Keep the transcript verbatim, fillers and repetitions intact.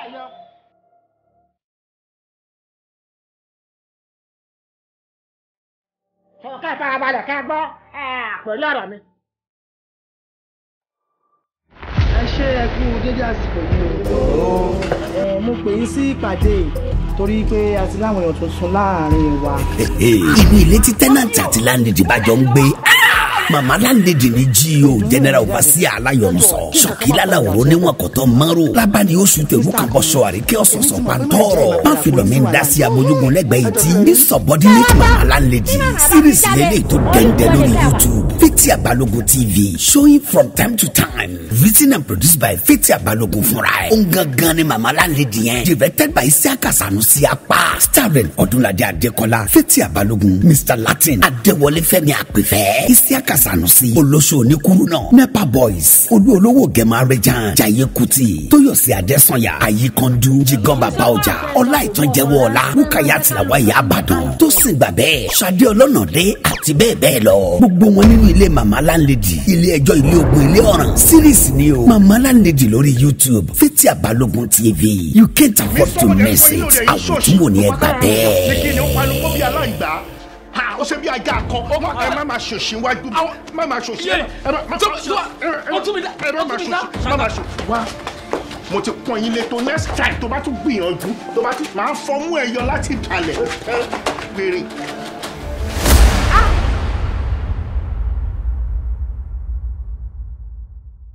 yọ. Ká farabalẹ̀ ká gbọ́ pẹ̀lú ọ̀rọ̀ mi. Ẹ ṣe ẹ kú dédé àsìkò yìí o. Ẹ mo pè yín sí ìpàdé torí pé a ti láwọn èèyàn tuntun láàrin wa. Inú ilé tí tẹ́nàntì àti láńlẹ́dì bá jọ ń gbé. Mama Landlady ni G O General Overseer Alajo Shokila la woro ni wọn koto maro labani oṣù teru kan boso arike ososo pantoro ma fi lo mi ndasi abojugun legbe iti insubordinate Mama Landlady series lele to dende lórí YouTube Faithia Balogun T V showing from time to time written and produced by Faithia Balogun fúnra ẹ̀ ongangan ni Mama Landlady yẹn directed by Isiaka Sanusi Apa starring Odunlade Adekola Faithia Balogun Mister Latin Adewole Fẹ́mi Apefẹ́ Isiaka Sanusi olóṣò ní kúrú náà Nepa Bois olú olówó gẹ̀mọ́ arẹjan Jaiye Kuti Tóyọ̀sí Adésànyà Àyíkandu Jigan bàbá ọjà ọlá ìtànjẹwọ́ ọlá Rúkàyà tìlàwá ìyá àbàdàn tó sì gbà bẹ́ẹ̀ Ṣadé Ọlọ́nàdé àti bẹ́ẹ̀ bẹ́ẹ̀ lọ gbogbo wọn nínú ilé Mama Landlady ilé ẹjọ́ ilé ogun ilé ọ̀ràn series ni o Mama Landlady lórí YouTube Faithia Balogun T V you can't afford to miss it àwòtúnwò ni ẹ gbà bẹ́ẹ̀. Ha o ṣe bí ajá kan ẹ má máa ṣòṣì wájú má máa ṣòṣì ẹ má máa ṣòṣì ẹ má máa ṣòṣì má máa ṣòṣì wá mo ti pọ́n yín lé tó next time tó bá tún gbìyànjú tó bá tún máa fọmú ẹ yọ láti ìdálẹ̀ ẹ gbèrè.